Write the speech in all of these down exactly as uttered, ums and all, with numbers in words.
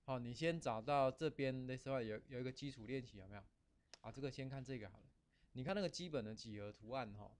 好，你先找到这边的时候有有一个基础练习有没有？啊，这个先看这个好了。你看那个基本的几何图案哈，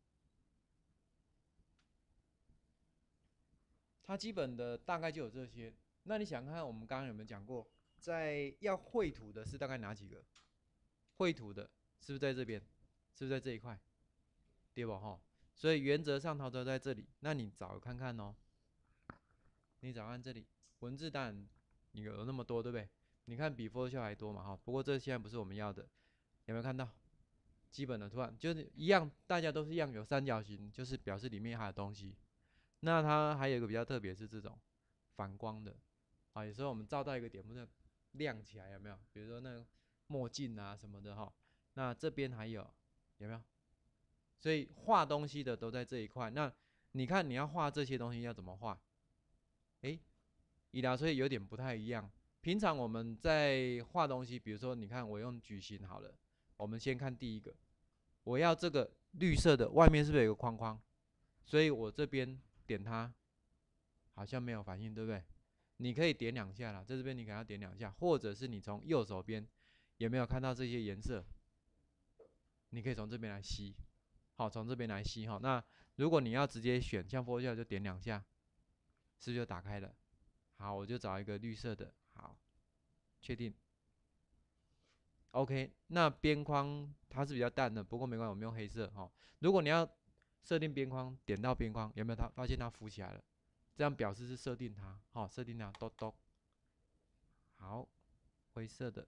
它基本的大概就有这些。那你想看看我们刚刚有没有讲过，在要绘图的是大概哪几个？绘图的是不是在这边？是不是在这一块？对不哈？所以原则上它都在这里。那你找看看哦，你找看这里，文字当然你有那么多，对不对？你看比 Photoshop 还多嘛哈。不过这现在不是我们要的，有没有看到？基本的图案就是一样，大家都是一样有三角形，就是表示里面还有东西。那它还有一个比较特别是这种反光的啊，有时候我们照到一个点，不是亮起来有没有？比如说那个墨镜啊什么的哈。那这边还有有没有？所以画东西的都在这一块。那你看你要画这些东西要怎么画？诶，伊拉所以有点不太一样。平常我们在画东西，比如说你看我用矩形好了，我们先看第一个，我要这个绿色的，外面是不是有个框框？所以我这边点它，好像没有反应，对不对？你可以点两下啦，在这边你可能要点两下，或者是你从右手边有没有看到这些颜色？你可以从这边来吸，好，从这边来吸哈。那如果你要直接选，像 Photoshop 就点两下，是不是就打开了？好，我就找一个绿色的，好，确定。OK，那边框它是比较淡的，不过没关系，我们用黑色哈。如果你要设定边框，点到边框，有没有它发现它浮起来了？这样表示是设定它，好，设定它，咚咚。好，灰色的，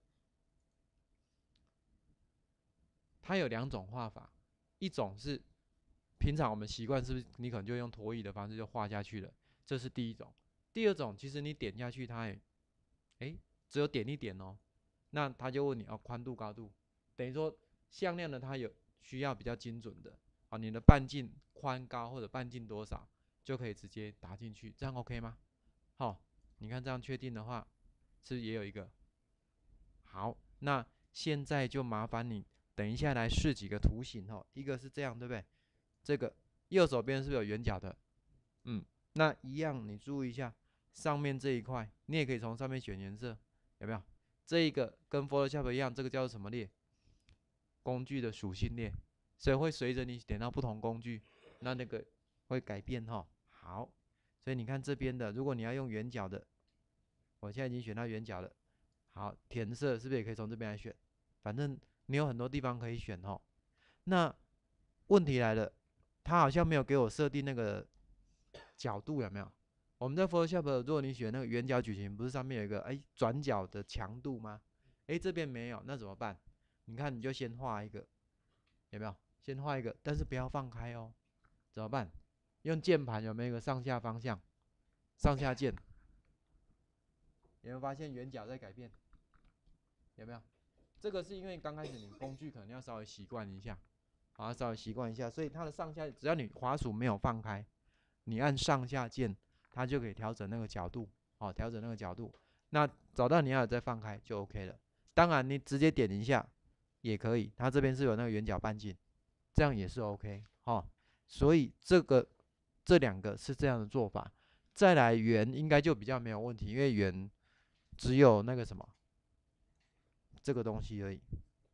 它有两种画法，一种是平常我们习惯，是不是你可能就用拖曳的方式就画下去了？这是第一种。第二种，其实你点下去，它也，哎，只有点一点哦，那他就问你哦，宽度、高度，等于说向量的它有需要比较精准的啊，你的半径宽高或者半径多少，就可以直接打进去，这样 OK 吗？好、哦，你看这样确定的话，是不是也有一个？好，那现在就麻烦你等一下来试几个图形哦，一个是这样，对不对？这个右手边是不是有圆角的？嗯，那一样，你注意一下上面这一块，你也可以从上面选颜色，有没有？这一个跟 Photoshop 一样，这个叫做什么列？工具的属性列，所以会随着你点到不同工具，那那个会改变哈。好，所以你看这边的，如果你要用圆角的，我现在已经选到圆角了。好，填色是不是也可以从这边来选？反正你有很多地方可以选哦。那问题来了，它好像没有给我设定那个角度，有没有？我们在 Photoshop，如果你选那个圆角矩形，不是上面有一个哎转角的强度吗？哎，这边没有，那怎么办？你看，你就先画一个，有没有？先画一个，但是不要放开哦。怎么办？用键盘有没有一个上下方向？上下键，有没有发现圆角在改变？有没有？这个是因为刚开始你工具可能要稍微习惯一下，好，稍微习惯一下，所以它的上下只要你滑鼠没有放开，你按上下键，它就可以调整那个角度，好，调整那个角度。那找到你要的再放开就 OK 了。当然你直接点一下也可以，它这边是有那个圆角半径，这样也是 OK 哈。所以这个这两个是这样的做法。再来圆应该就比较没有问题，因为圆只有那个什么这个东西而已。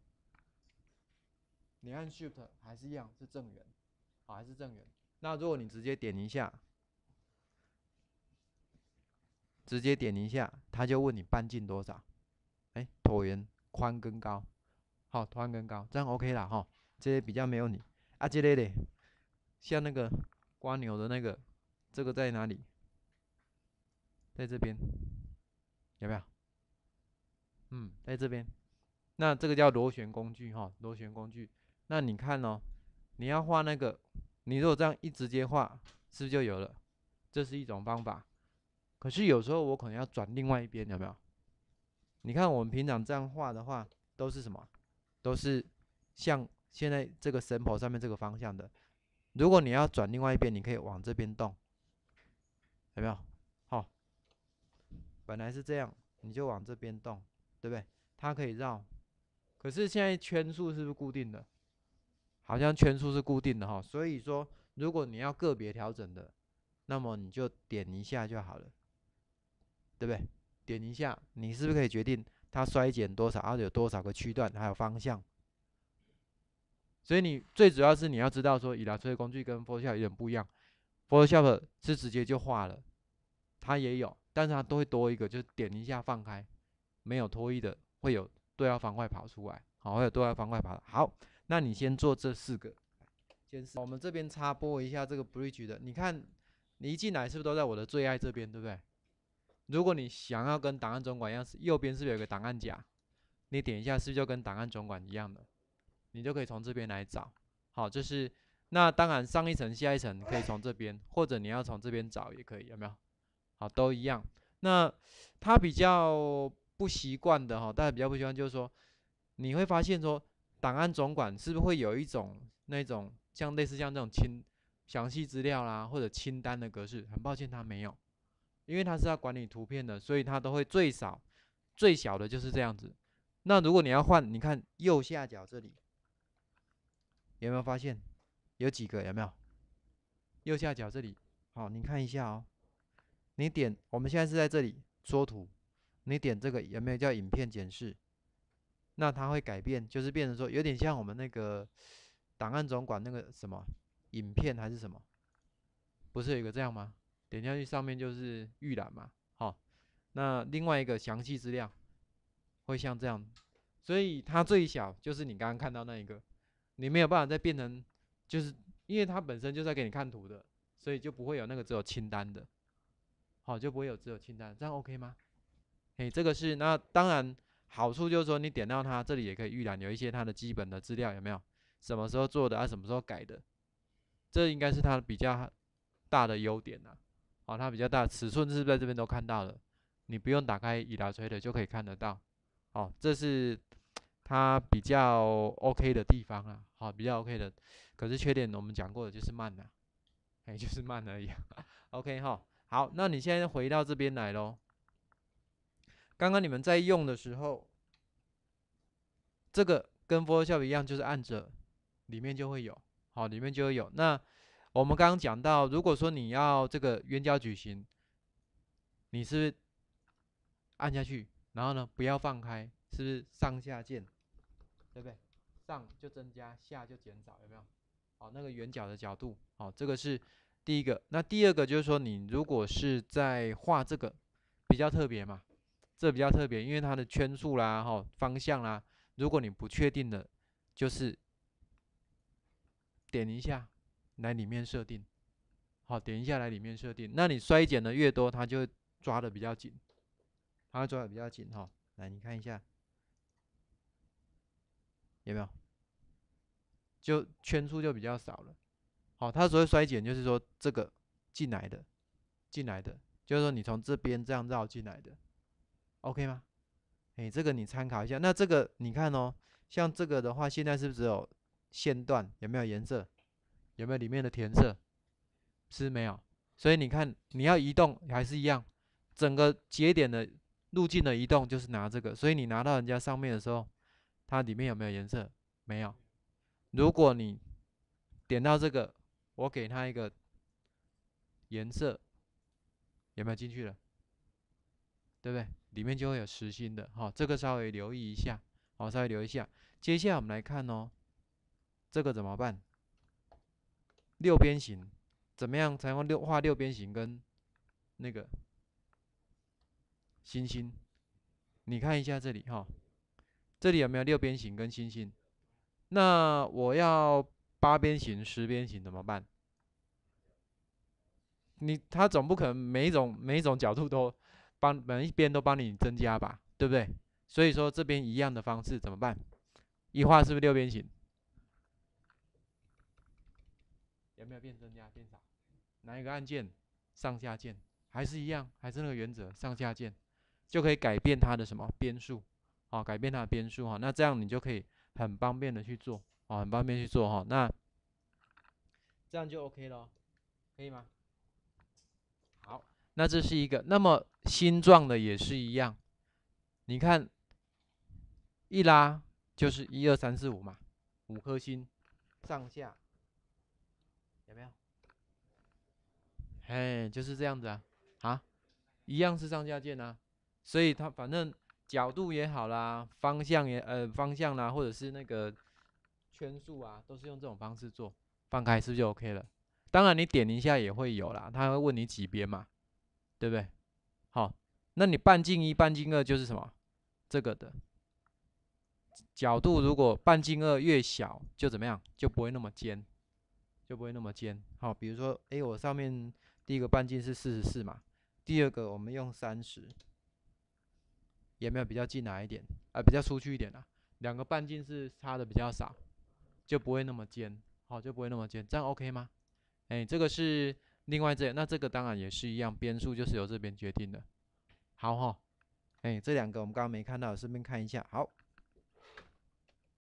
你按 Shift 还是一样是正圆，好，还是正圆。那如果你直接点一下，直接点一下，它就问你半径多少？哎，椭圆宽跟高，好，宽跟高，这样 OK 啦哈。这些比较没有你啊，这类的像那个刮牛的那个，这个在哪里？在这边有没有？嗯，在这边。那这个叫螺旋工具哈，螺旋工具。那你看哦，你要画那个，你如果这样一直接画，是不是就有了？这是一种方法。可是有时候我可能要转另外一边，有没有？你看我们平常这样画的话，都是什么？都是像现在这个 sample 上面这个方向的。如果你要转另外一边，你可以往这边动，有没有？好、哦，本来是这样，你就往这边动，对不对？它可以绕。可是现在圈数是不是固定的？好像圈数是固定的哈，所以说如果你要个别调整的，那么你就点一下就好了，对不对？ 点一下，你是不是可以决定它衰减多少，然后有多少个区段，还有方向？所以你最主要是你要知道说，Illustrator工具跟 Photoshop 有点不一样。Photoshop 是直接就画了，它也有，但是它都会多一个，就是点一下放开，没有拖曳的，会有对焦方块跑出来，好，会有对焦方块跑。好，那你先做这四个。先我们这边插播一下这个 Bridge 的，你看你一进来是不是都在我的最爱这边，对不对？如果你想要跟档案总管一样，右边是不是有个档案夹？你点一下，是不是就跟档案总管一样的？你就可以从这边来找。好，就是那当然上一层下一层可以从这边，或者你要从这边找也可以，有没有？好，都一样。那他比较不习惯的哈，大家比较不习惯就是说，你会发现说，档案总管是不是会有一种那种像类似像这种清详细资料啦，或者清单的格式？很抱歉，它没有，因为它是要管理图片的，所以它都会最少最小的就是这样子。那如果你要换，你看右下角这里。有没有发现有几个？有没有？右下角这里，好，你看一下哦。你点，我们现在是在这里缩图，你点这个有没有叫影片检视？那它会改变，就是变成说有点像我们那个档案总管那个什么影片还是什么？不是有一个这样吗？点下去上面就是预览嘛，好，那另外一个详细资料会像这样，所以它最小就是你刚刚看到那一个。你没有办法再变成，就是因为它本身就在给你看图的，所以就不会有那个只有清单的，好，就不会有只有清单，这样 OK 吗？嘿，这个是那当然好处就是说你点到它这里也可以预览，有一些它的基本的资料有没有？什么时候做的啊？什么时候改的？这应该是它比较大的优点啊。好，它比较大，尺寸是不是在这边都看到了？你不用打开Illustrator就可以看得到。好，这是它比较 OK 的地方啊，好，比较 OK 的。可是缺点我们讲过的就是慢啊，哎，就是慢而已啊。OK 哈，好，那你现在回到这边来咯。刚刚你们在用的时候，这个跟 Photoshop 一样，就是按着里面就会有，好，里面就会有。那我们刚刚讲到，如果说你要这个圆角矩形，你是不是按下去，然后呢不要放开，是不是上下键？对不对？上就增加，下就减少，有没有？好，那个圆角的角度，好，这个是第一个。那第二个就是说，你如果是在画这个，比较特别嘛，这比较特别，因为它的圈数啦，哈，方向啦，如果你不确定的，就是点一下来里面设定，好，点一下来里面设定。那你衰减的越多，它就会抓的比较紧，它会抓的比较紧，哈。来，你看一下，有没有？就圈数就比较少了。好，它所谓衰减就是说这个进来的，进来的，就是说你从这边这样绕进来的，OK 吗？哎，这个你参考一下。那这个你看哦，像这个的话，现在是不是只有线段？有没有颜色？有没有里面的填色？是没有。所以你看，你要移动还是一样，整个节点的路径的移动就是拿这个。所以你拿到人家上面的时候，它里面有没有颜色？没有。如果你点到这个，我给它一个颜色，有没有进去了？对不对？里面就会有实心的，好，这个稍微留意一下，好，稍微留意一下。接下来我们来看哦，这个怎么办？六边形怎么样才用六画六边形跟那个星星？你看一下这里哈，这里有没有六边形跟星星？那我要八边形、十边形怎么办？你它总不可能每一种每一种角度都帮每一边都帮你增加吧，对不对？所以说这边一样的方式怎么办？一画是不是六边形？有没有变增加变少？哪一个按键？上下键还是一样，还是那个原则，上下键就可以改变它的什么边数，好，改变它的边数哈。那这样你就可以很方便的去做，哦，很方便去做哈。那这样就 OK 了，可以吗？好，那这是一个。那么星状的也是一样，你看一拉就是一二三四五嘛，五颗星，上下有没有？哎，就是这样子啊，啊，一样是上下键啊。 所以它反正角度也好啦，方向也呃方向啦，或者是那个圈数啊，都是用这种方式做，放开是不是就 OK 了？当然你点一下也会有啦，他会问你几边嘛，对不对？好，那你半径一、半径二就是什么？这个的角度如果半径二越小，就怎么样？就不会那么尖，就不会那么尖。好，比如说，诶，我上面第一个半径是四十四嘛，第二个我们用三十，有没有比较进来一点？啊、呃，比较出去一点啊？两个半径是差的比较少，就不会那么尖，好，就不会那么尖，这样 OK 吗？诶，这个是另外这，那这个当然也是一样，边数就是由这边决定的。好哈，诶，这两个我们刚刚没看到，顺便看一下。好。